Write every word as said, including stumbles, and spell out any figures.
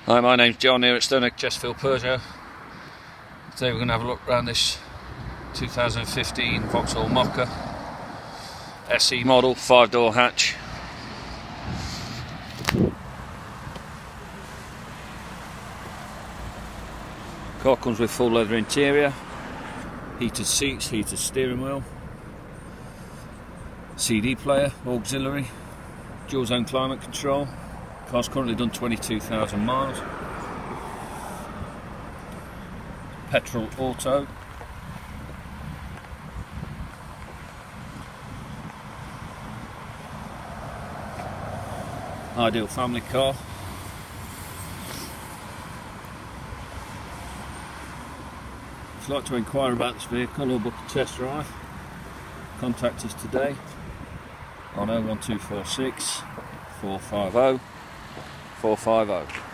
Hi, my name's John here at Stoneacre Chesterfield Peugeot. Today we're going to have a look around this two thousand fifteen Vauxhall Mocha S E model, five door hatch. Car comes with full leather interior, heated seats, heated steering wheel, C D player, auxiliary, dual zone climate control. Car's currently done twenty-two thousand miles. Petrol auto. Ideal family car. If you'd like to inquire about this vehicle or book a test drive, contact us today on oh one two four six, four five oh, four five oh.